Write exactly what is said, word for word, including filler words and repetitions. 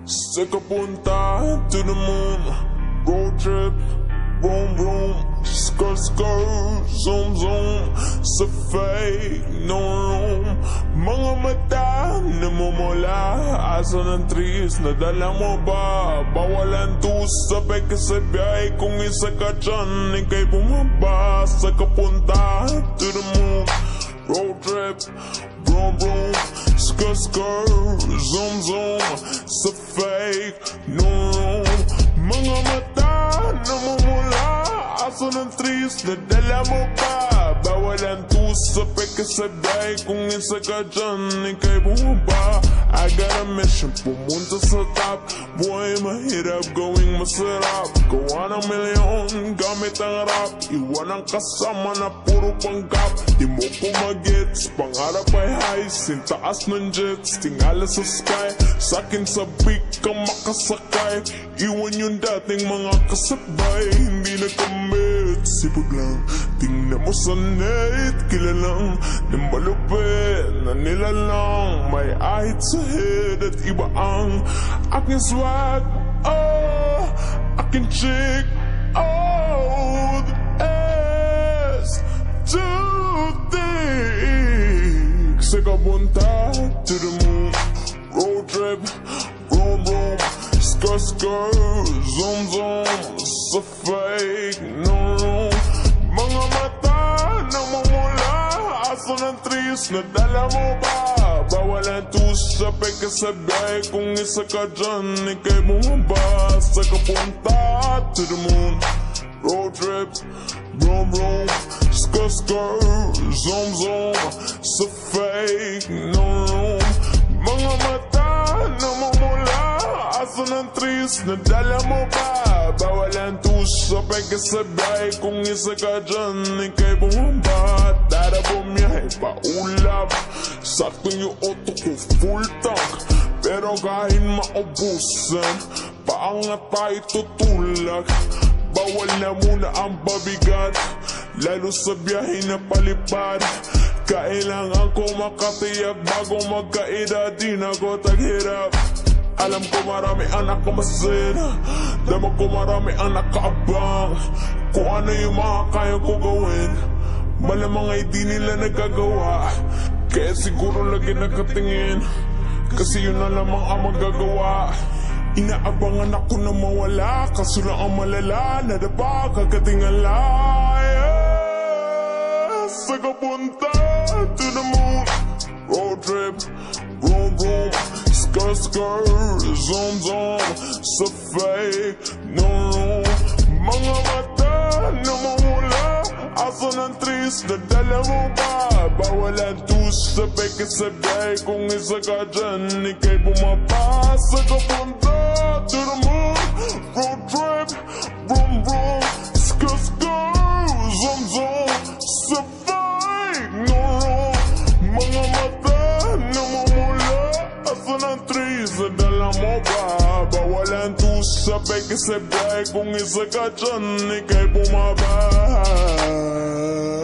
Sa kapunta to the moon, road trip, vroom vroom, skr skr, zoom zoom, sa fake no room. Mga mata namumula, asa ng trees, nadala mo ba? Bawalan to sabay ka sa biyay, kung isa ka dyan, ika'y bumaba. Sa kapunta to the moon, road trip, vroom vroom, skr skr, zoom zoom, sa fake no room. Mga mata namumula, asa ng trees, nadala mo ba? Bawalan to sabay ka sa biyay, kung isa ka dyan, ika'y bumaba. I got a mission, pumunta sa top. Buhay mahirap, gawing masarap. Gawa ng milyon, gamit ang rap. Iwan ang kasama na puro panggap. Di mo po magets, pangarap ay high. Sintaas ng jets, tingala sa sky. Sakin sa big ka makasakay. Iwan yung dating mga kasabay. Hindi na kamit, sipag lang. Tingnan mo sa net, kilalang ng malupit na nilalang. May ahit sa head at iba ang aking swag. Oh, aking chick. Oh, the ass too thick. Sa kabunta to the moon, road trip, vroom vroom, skr skr, zoom zoom, sa fake no room. Mga mata namumula, asa ng trees, nadala mo ba? Bawalan to sabay ka sa biyay, kung isa ka dyan, ika'y bumaba. Sa kapunta to the moon, road trip, vroom vroom, skr skr, zoom zoom, sa fake no room. Mga mata namumula, asa ng trees, nadala mo ba? Bawalan to sabay ka sa biyay, kung isa ka dyan, ika'y bumaba. Tara bumiyahe pa ulap, saktong yung auto ko full tank. Pero kahit maubusan, paangat tayo tutulak. Bawal na muna ang babigat, lalo sa biyahe na palipad. Kailangan ko makatiyak bago magkaedad, di na ko taghirap. Alam ko marami ang nakamasin, dama ko marami ang nakaabang. Kung ano yung mga kaya ko gawin, malamang ay di nila nagagawa. Kaya siguro lagi nakatingin, kasi yun na lamang ang magagawa. Inaabangan ako na mawala, kaso lang ang malala, nadapa kakatingala. Yeah! Sa kapunta to the moon, road trip, vroom vroom, skr skr, zoom zoom, sa fake no room. Mga mata namumula, asa ng trees, nadala mo ba? Bawalan to sabay ka sa biyay, kung isa ka dyan, ika'y bumaba. Sa kapunta to the moon, road trip, vroom vroom, skr skr, zoom zoom, sa fake no room. Mga mata namumula, asa ng trees, nadala mo ba? Bawalan to sabay ka sa biyay, kung isa ka dyan, ika'y bumaba.